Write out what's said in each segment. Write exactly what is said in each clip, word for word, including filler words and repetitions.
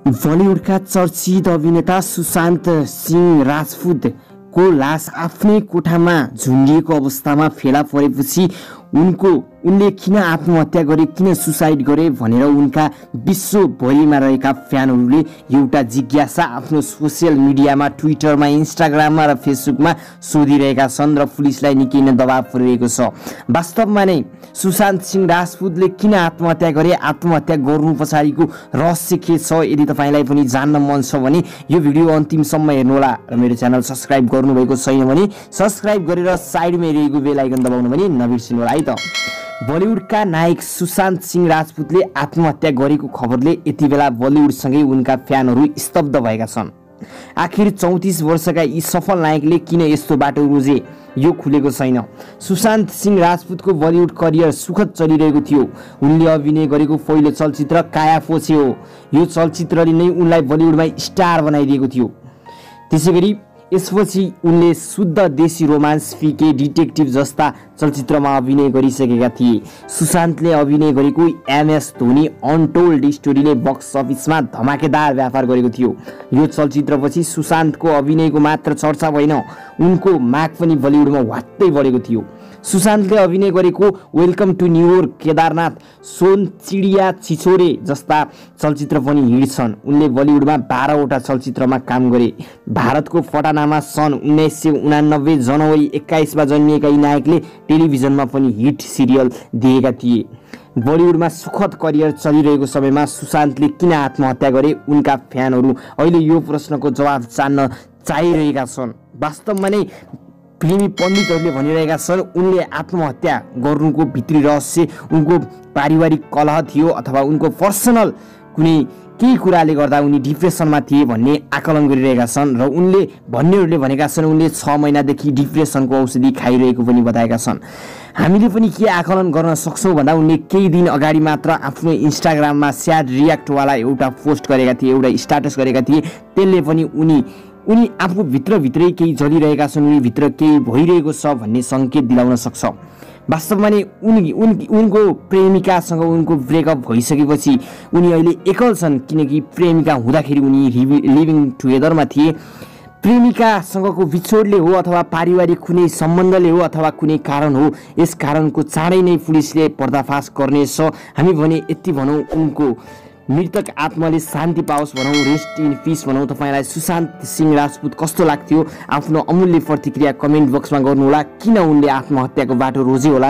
बलिउडका चर्चित अभिनेता सुशान्त सिंह राजपूतको लास आफ्नै कोठामा झुन्डिएको अवस्थामा फेला परेपछि उनको उनले किन आत्महत्या गरे, किन सुसाइड गरे भनेर उनका विश्वभरिमा रहेका फ्यानहरूले एउटा जिज्ञासा आफ्नो सोसियल मिडियामा, ट्विटरमा, इन्स्टाग्राममा र फेसबुकमा सोधिरहेका छन् र पुलिसलाई निकै नै दबाव परिरहेको छ। वास्तवमा नै सुशान्त सिंह राजपूतले किन आत्महत्या गरे, आत्महत्या गर्नु पछाडिको रहस्य के छ? यदि तपाईँलाई पनि जान्न मन छ भने यो भिडियो अन्तिमसम्म हेर्नुहोला र मेरो च्यानल सब्स्क्राइब गर्नुभएको छैन भने सब्स्क्राइब गरेर साइडमा रहेको बेल आइकन दबाउनु पनि नबिर्सिनुहोला है त। बलिउडका नायक सुशान्त सिंह राजपूतले आत्महत्या गरेको खबरले यति बेला बलिउडसँगै उनका फ्यानहरू स्तब्ध भएका छन्। आखिर चौतिस वर्षका यी सफल नायकले किन यस्तो बाटो रोजे, यो खुलेको छैन। सुशान्त सिंह राजपूतको बलिउड करियर सुखद चलिरहेको थियो। उनले अभिनय गरेको पहिलो चलचित्र काया पोछे हो। यो चलचित्रले नै उनलाई बलिउडमा स्टार बनाइदिएको थियो। त्यसैगरी यसपछि उनले शुद्ध देशी रोमान्स, पीके, डिटेक्टिभ जस्ता चलचित्रमा अभिनय गरिसकेका थिए। सुशान्तले अभिनय गरेको एमएस धोनी अनटोल्ड स्टोरीले बक्स अफिसमा धमाकेदार व्यापार गरेको थियो। यो चलचित्रपछि सुशान्तको अभिनयको मात्र चर्चा भएन, उनको माग पनि बलिउडमा ह्वात्तै बढेको थियो। सुशान्तले अभिनय गरेको welcome to New York, Kedarnath, Sonchiriya Chhichhore जस्ता चलचित्र पनि हिट छन्। उनले बलिउडमा बाह्रवटा चलचित्रमा काम गरे। भारतको पटनामा सन् उन्नाइस सय उनानब्बे जनवरी एक्काइसमा जन्मिएका यी नायकले टेलिभिजनमा पनि हिट सिरियल दिएका थिए। बलिउडमा सुखद करियर चलिरहेको समयमा सुशान्तले किन आत्महत्या गरे, उनका फ्यानहरू अहिले यो प्रश्नको जवाब जान्न चाहिरहेका छन्। वास्तवमा नै फिल्मी पण्डितहरूले भनिरहेका छन् उनले आत्महत्या गर्नुको भित्री रहस्य उनको पारिवारिक कलह थियो अथवा उनको पर्सनल कुनै केही कुराले गर्दा उनी डिप्रेसनमा थिए भन्ने आकलन गरिरहेका छन् र उनले भन्नेहरूले भनेका छन् उनले छ महिनादेखि डिप्रेसनको औषधि खाइरहेको पनि बताएका छन्। हामीले पनि के आकलन गर्न सक्छौँ भन्दा उनले केही दिन अगाडि मात्र आफ्नो इन्स्टाग्राममा स्याड रियाक्टवाला एउटा पोस्ट गरेका थिए, एउटा स्ट्याटस गरेका थिए। त्यसले पनि उनी उनी आफू भित्रभित्रै केही चलिरहेका छन्, उनी भित्र केही भइरहेको छ भन्ने सङ्केत दिलाउन सक्छ। वास्तवमा नै उनी उन उनको प्रेमिकासँग उनको ब्रेकअप भइसकेपछि उनी अहिले एकल छन्, किनकि प्रेमिका हुँदाखेरि उनी लिभिङ टुगेदरमा थिए। प्रेमिकासँगको बिछोडले हो अथवा पारिवारिक कुनै सम्बन्धले हो अथवा कुनै कारण हो, यस कारणको चाँडै नै पुलिसले पर्दाफास गर्नेछ। हामी भने यति भनौँ, उनको मृतक आत्माले शान्ति पाओस् भनौँ, रेस्ट इन पिस भनौँ। तपाईँलाई सुशान्त सिंह राजपूत कस्तो लाग्थ्यो? आफ्नो अमूल्य प्रतिक्रिया कमेन्ट बक्समा गर्नुहोला। किन उनले आत्महत्याको बाटो रोजे होला,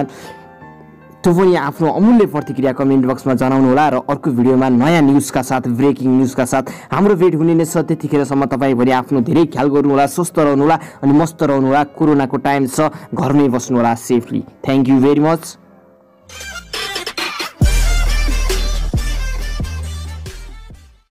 त्यो पनि आफ्नो अमूल्य प्रतिक्रिया कमेन्ट बक्समा जनाउनु होला। र अर्को भिडियोमा नयाँ न्युजका साथ, ब्रेकिङ न्युजका साथ हाम्रो भेट हुने नै छ। त्यतिखेरसम्म तपाईँभरि आफ्नो धेरै ख्याल गर्नुहोला, स्वस्थ रहनुहोला अनि मस्त रहनुहोला। कोरोनाको टाइम छ, घरमै बस्नुहोला safely. Thank you very much.